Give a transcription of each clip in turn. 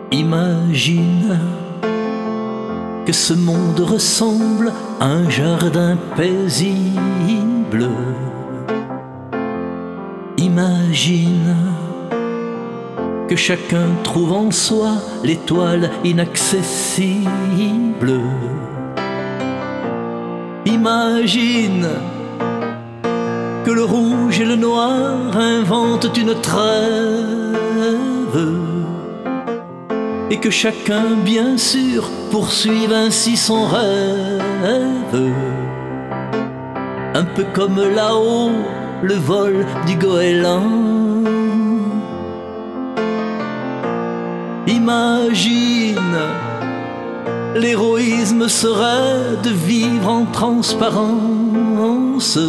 Imagine que ce monde ressemble à un jardin paisible. Imagine que chacun trouve en soi l'étoile inaccessible. Imagine que le rouge et le noir inventent une trêve et que chacun, bien sûr, poursuive ainsi son rêve. Un peu comme là-haut, le vol du goéland. Imagine, l'héroïsme serait de vivre en transparence.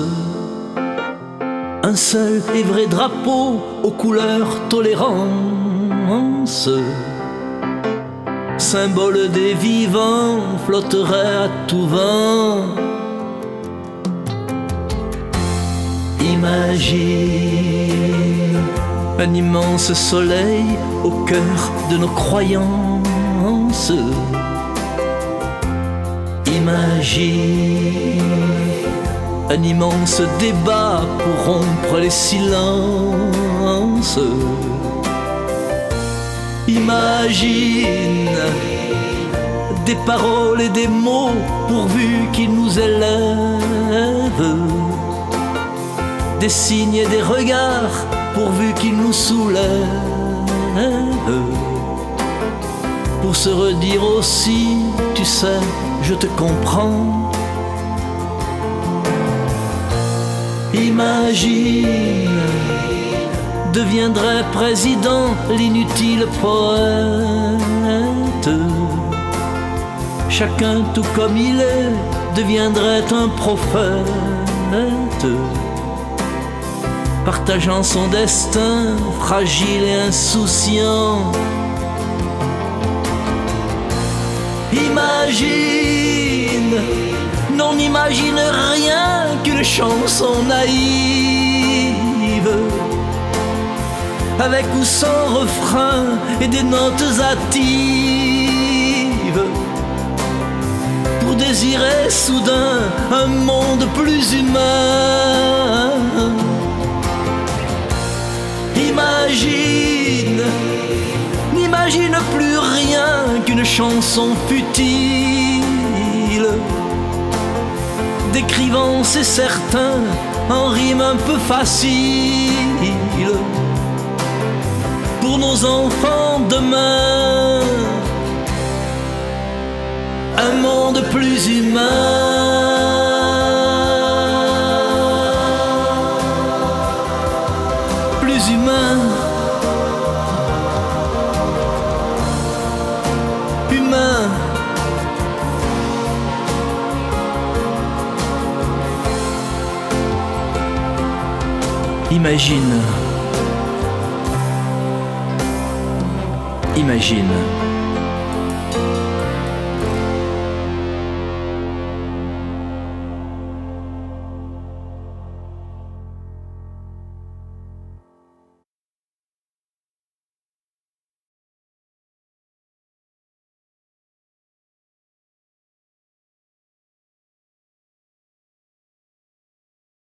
Un seul et vrai drapeau aux couleurs tolérance. Symbole des vivants, flotterait à tout vent. Imagine un immense soleil au cœur de nos croyances. Imagine un immense débat pour rompre les silences. Imagine des paroles et des mots pourvu qu'ils nous élèvent, des signes et des regards pourvu qu'ils nous soulèvent, pour se redire aussi, tu sais, je te comprends. Imagine deviendrait président l'inutile poète. Chacun tout comme il est deviendrait un prophète, partageant son destin fragile et insouciant. Imagine, non, n'imagine rien qu'une chanson naïve, avec ou sans refrain et des notes hâtives, pour désirer soudain un monde plus humain. Imagine, n'imagine plus rien qu'une chanson futile, décrivant, c'est certain, en rime un peu facile, pour nos enfants demain, un monde plus humain. Plus humain. Humain. Imagine. Imagine